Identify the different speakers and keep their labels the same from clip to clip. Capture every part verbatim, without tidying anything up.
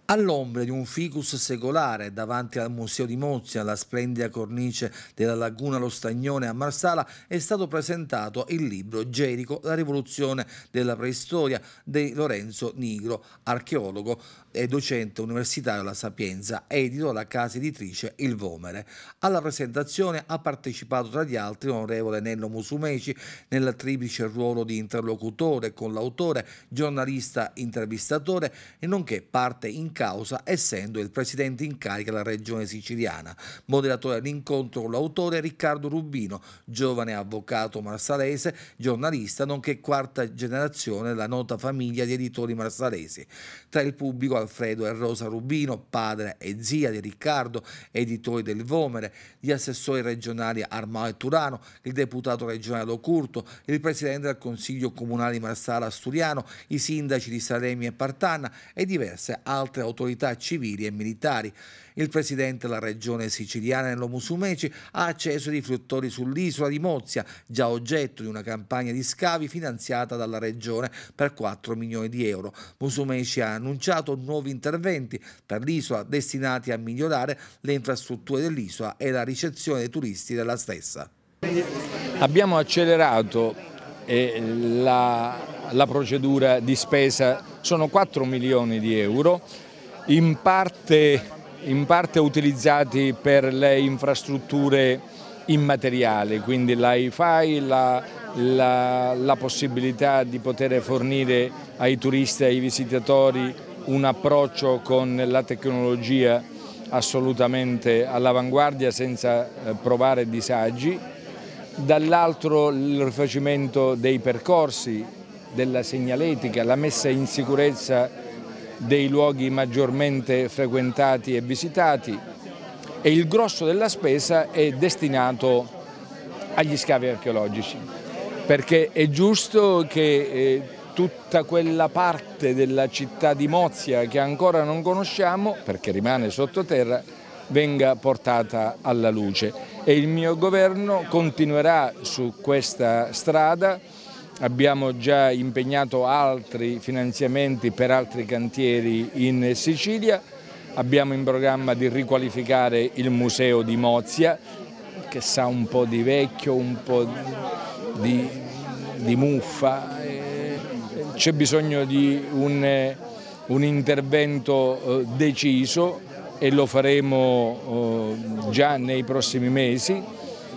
Speaker 1: All'ombra di un ficus secolare davanti al Museo di Mozia, alla splendida cornice della laguna Lo Stagnone a Marsala, è stato presentato il libro Gerico, la rivoluzione della preistoria di Lorenzo Nigro, archeologo e docente universitario alla Sapienza, edito dalla casa editrice Il Vomere. Alla presentazione ha partecipato tra gli altri l'onorevole Nello Musumeci nel triplice ruolo di interlocutore con l'autore, giornalista intervistatore e nonché parte in causa, essendo il presidente in carica della regione siciliana. Moderatore dell'incontro con l'autore Riccardo Rubino, giovane avvocato marsalese, giornalista nonché quarta generazione della nota famiglia di editori marsalesi. Tra il pubblico Alfredo e Rosa Rubino, padre e zia di Riccardo, editori del Vomere, gli assessori regionali Armao e Turano, il deputato regionale Locurto, il presidente del Consiglio Comunale di Marsala Asturiano, i sindaci di Salemi e Partanna e diverse altre autorità civili e militari. Il presidente della regione siciliana Nello Musumeci ha acceso i riflettori sull'isola di Mozia, già oggetto di una campagna di scavi finanziata dalla regione per quattro milioni di euro. Musumeci ha annunciato nuovi interventi per l'isola destinati a migliorare le infrastrutture dell'isola e la ricezione dei turisti della stessa.
Speaker 2: Abbiamo accelerato eh, la, la procedura di spesa, sono quattro milioni di euro, in parte, in parte utilizzati per le infrastrutture immateriali, quindi l'I-Fi, la, la, la possibilità di poter fornire ai turisti e ai visitatori un approccio con la tecnologia assolutamente all'avanguardia senza provare disagi, dall'altro il rifacimento dei percorsi, della segnaletica, la messa in sicurezza dei luoghi maggiormente frequentati e visitati, e il grosso della spesa è destinato agli scavi archeologici, perché è giusto che eh, tutta quella parte della città di Mozia che ancora non conosciamo, perché rimane sottoterra, venga portata alla luce, e il mio governo continuerà su questa strada. Abbiamo già impegnato altri finanziamenti per altri cantieri in Sicilia, abbiamo in programma di riqualificare il museo di Mozia, che sa un po' di vecchio, un po' di, di muffa, c'è bisogno di un, un intervento deciso e lo faremo già nei prossimi mesi.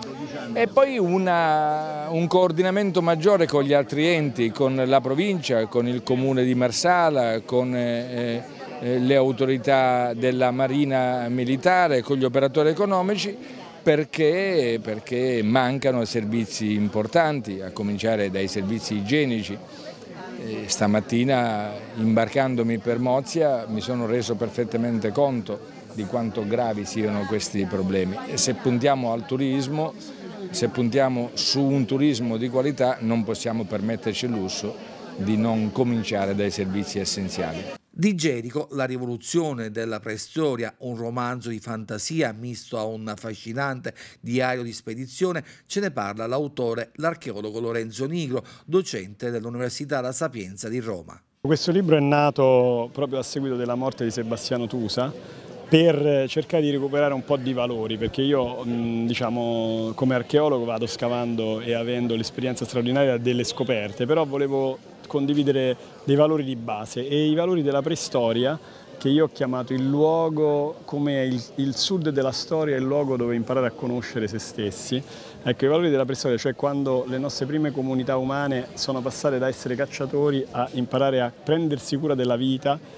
Speaker 2: E poi una, un coordinamento maggiore con gli altri enti, con la provincia, con il comune di Marsala, con eh, eh, le autorità della Marina Militare, con gli operatori economici, perché, perché mancano servizi importanti, a cominciare dai servizi igienici. E stamattina, imbarcandomi per Mozia, mi sono reso perfettamente conto di quanto gravi siano questi problemi, e se puntiamo al turismo, se puntiamo su un turismo di qualità, non possiamo permetterci il lusso di non cominciare dai servizi essenziali.
Speaker 1: Di Gerico, la rivoluzione della preistoria, un romanzo di fantasia misto a un affascinante diario di spedizione, ce ne parla l'autore, l'archeologo Lorenzo Nigro, docente dell'Università La Sapienza di Roma.
Speaker 3: Questo libro è nato proprio a seguito della morte di Sebastiano Tusa, per cercare di recuperare un po' di valori, perché io diciamo, come archeologo vado scavando e avendo l'esperienza straordinaria delle scoperte, però volevo condividere dei valori di base, e i valori della preistoria, che io ho chiamato il luogo come il, il sud della storia, il luogo dove imparare a conoscere se stessi. Ecco, i valori della preistoria, cioè quando le nostre prime comunità umane sono passate da essere cacciatori a imparare a prendersi cura della vita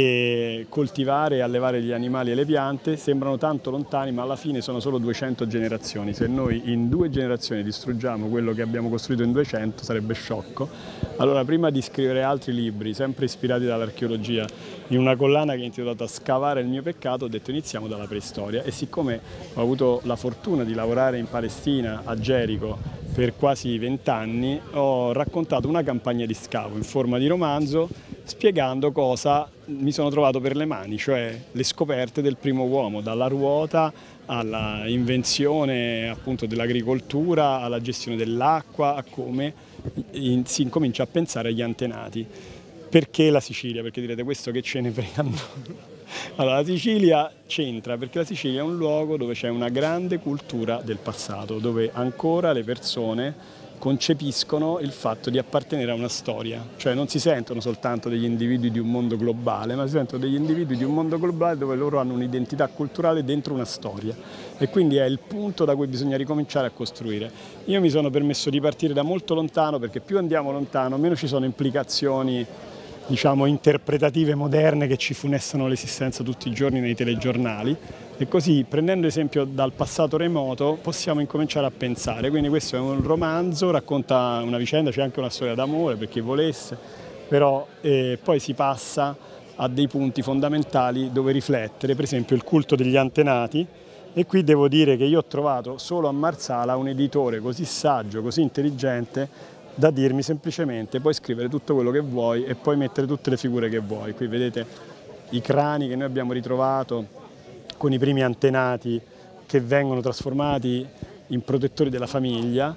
Speaker 3: e coltivare e allevare gli animali e le piante, sembrano tanto lontani, ma alla fine sono solo duecento generazioni. Se noi in due generazioni distruggiamo quello che abbiamo costruito in duecento sarebbe sciocco. Allora, prima di scrivere altri libri, sempre ispirati dall'archeologia, in una collana che è intitolata Scavare il mio peccato, ho detto iniziamo dalla preistoria, e siccome ho avuto la fortuna di lavorare in Palestina, a Gerico, per quasi vent'anni, ho raccontato una campagna di scavo in forma di romanzo, spiegando cosa mi sono trovato per le mani, cioè le scoperte del primo uomo, dalla ruota alla invenzione appunto dell'agricoltura, alla gestione dell'acqua, a come in, si incomincia a pensare agli antenati. Perché la Sicilia? Perché direte, questo che ce ne frega? Allora, la Sicilia c'entra perché la Sicilia è un luogo dove c'è una grande cultura del passato, dove ancora le persone concepiscono il fatto di appartenere a una storia, cioè non si sentono soltanto degli individui di un mondo globale, ma si sentono degli individui di un mondo globale dove loro hanno un'identità culturale dentro una storia e quindi è il punto da cui bisogna ricominciare a costruire. Io mi sono permesso di partire da molto lontano perché più andiamo lontano meno ci sono implicazioni, diciamo, interpretative moderne che ci funestano l'esistenza tutti i giorni nei telegiornali e così, prendendo esempio dal passato remoto, possiamo incominciare a pensare. Quindi questo è un romanzo, racconta una vicenda, c'è anche una storia d'amore per chi volesse, però eh, poi si passa a dei punti fondamentali dove riflettere, per esempio il culto degli antenati, e qui devo dire che io ho trovato solo a Marsala un editore così saggio, così intelligente, da dirmi semplicemente puoi scrivere tutto quello che vuoi e puoi mettere tutte le figure che vuoi. Qui vedete i crani che noi abbiamo ritrovato con i primi antenati che vengono trasformati in protettori della famiglia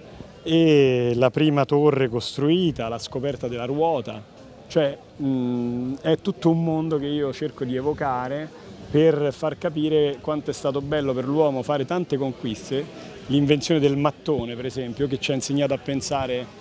Speaker 3: e la prima torre costruita, la scoperta della ruota, cioè mh, è tutto un mondo che io cerco di evocare per far capire quanto è stato bello per l'uomo fare tante conquiste, l'invenzione del mattone per esempio che ci ha insegnato a pensare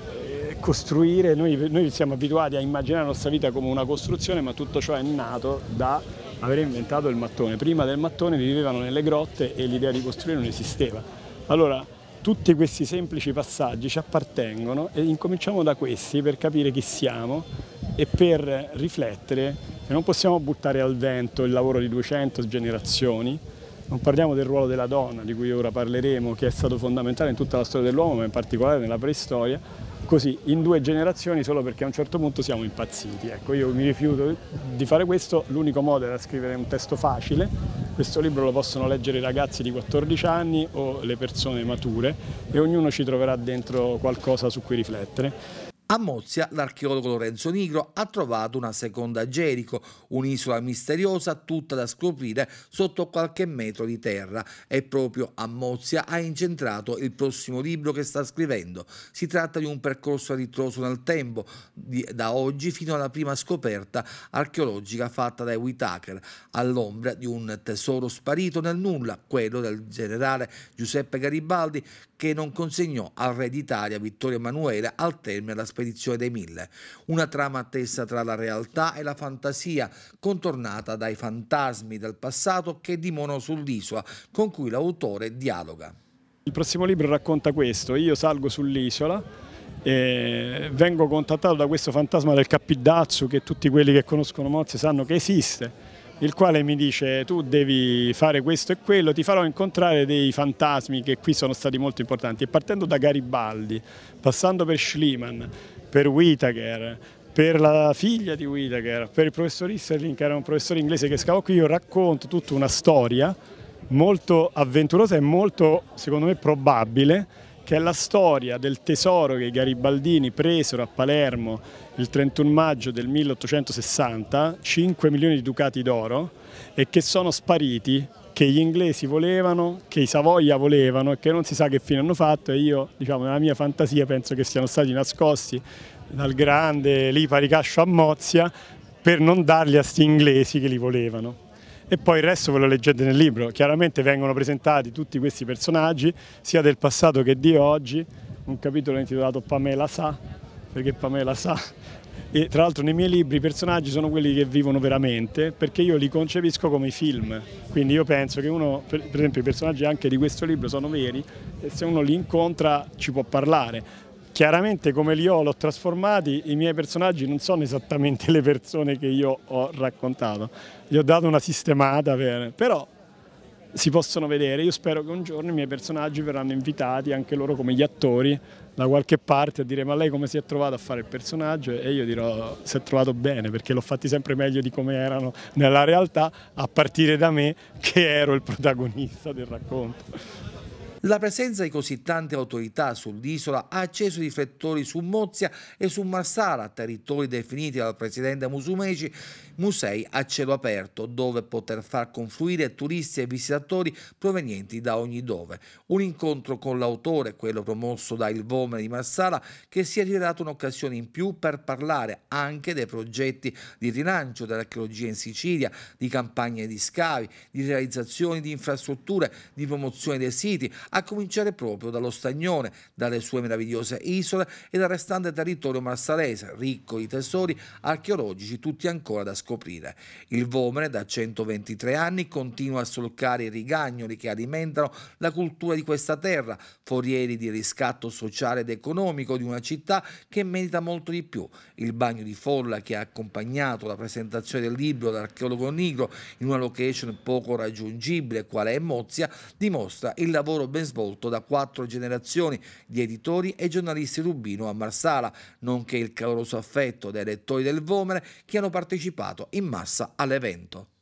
Speaker 3: costruire, noi, noi siamo abituati a immaginare la nostra vita come una costruzione, ma tutto ciò è nato da aver inventato il mattone. Prima del mattone vivevano nelle grotte e l'idea di costruire non esisteva. Allora, tutti questi semplici passaggi ci appartengono e incominciamo da questi per capire chi siamo e per riflettere che non possiamo buttare al vento il lavoro di duecento generazioni. Non parliamo del ruolo della donna, di cui ora parleremo, che è stato fondamentale in tutta la storia dell'uomo, ma in particolare nella preistoria, così in due generazioni solo perché a un certo punto siamo impazziti. Ecco, io mi rifiuto di fare questo, l'unico modo era scrivere un testo facile, questo libro lo possono leggere i ragazzi di quattordici anni o le persone mature e ognuno ci troverà dentro qualcosa su cui riflettere.
Speaker 1: A Mozia l'archeologo Lorenzo Nigro ha trovato una seconda Gerico, un'isola misteriosa tutta da scoprire sotto qualche metro di terra e proprio a Mozia ha incentrato il prossimo libro che sta scrivendo. Si tratta di un percorso a ritroso nel tempo, di, da oggi fino alla prima scoperta archeologica fatta dai Whitaker, all'ombra di un tesoro sparito nel nulla, quello del generale Giuseppe Garibaldi, che non consegnò al re d'Italia Vittorio Emanuele al termine della spedizione dei Mille. Una trama tesa tra la realtà e la fantasia, contornata dai fantasmi del passato che dimorano sull'isola, con cui l'autore dialoga.
Speaker 3: Il prossimo libro racconta questo: io salgo sull'isola e vengo contattato da questo fantasma del Capidazzu, che tutti quelli che conoscono Mozia sanno che esiste, il quale mi dice tu devi fare questo e quello, ti farò incontrare dei fantasmi che qui sono stati molto importanti. E partendo da Garibaldi, passando per Schliemann, per Whitaker, per la figlia di Whitaker, per il professor Isserling, che era un professore inglese che scavò qui, io racconto tutta una storia molto avventurosa e molto, secondo me, probabile, che è la storia del tesoro che i garibaldini presero a Palermo il trentuno maggio del milleottocentosessanta, cinque milioni di ducati d'oro, e che sono spariti, che gli inglesi volevano, che i Savoia volevano e che non si sa che fine hanno fatto, e io, diciamo, nella mia fantasia penso che siano stati nascosti dal grande Lipari Cascio a Mozia per non darli a sti inglesi che li volevano. E poi il resto ve lo leggete nel libro. Chiaramente vengono presentati tutti questi personaggi, sia del passato che di oggi, un capitolo intitolato Pamela sa, perché Pamela sa. E tra l'altro nei miei libri i personaggi sono quelli che vivono veramente, perché io li concepisco come i film. Quindi io penso che uno, per esempio i personaggi anche di questo libro sono veri, e se uno li incontra ci può parlare. Chiaramente come li ho, l'ho trasformati, i miei personaggi non sono esattamente le persone che io ho raccontato, gli ho dato una sistemata, per... però si possono vedere. Io spero che un giorno i miei personaggi verranno invitati, anche loro come gli attori, da qualche parte a dire ma lei come si è trovato a fare il personaggio, e io dirò si è trovato bene perché l'ho fatti sempre meglio di come erano nella realtà, a partire da me che ero il protagonista del racconto.
Speaker 1: La presenza di così tante autorità sull'isola ha acceso i riflettori su Mozia e su Marsala, territori definiti dal presidente Musumeci musei a cielo aperto dove poter far confluire turisti e visitatori provenienti da ogni dove. Un incontro con l'autore, quello promosso da Il Vomero di Marsala, che si è rivelato un'occasione in più per parlare anche dei progetti di rilancio dell'archeologia in Sicilia, di campagne di scavi, di realizzazioni di infrastrutture, di promozione dei siti, a cominciare proprio dallo Stagnone, dalle sue meravigliose isole e dal restante territorio marsalese, ricco di tesori archeologici tutti ancora da scoprire. Il Vomero da centoventitré anni continua a solcare i rigagnoli che alimentano la cultura di questa terra, forieri di riscatto sociale ed economico di una città che merita molto di più. Il bagno di folla che ha accompagnato la presentazione del libro dall'archeologo Nigro in una location poco raggiungibile quale è Mozia dimostra il lavoro ben svolto da quattro generazioni di editori e giornalisti rubino a Marsala, nonché il caloroso affetto dei lettori del Vomero che hanno partecipato in massa all'evento.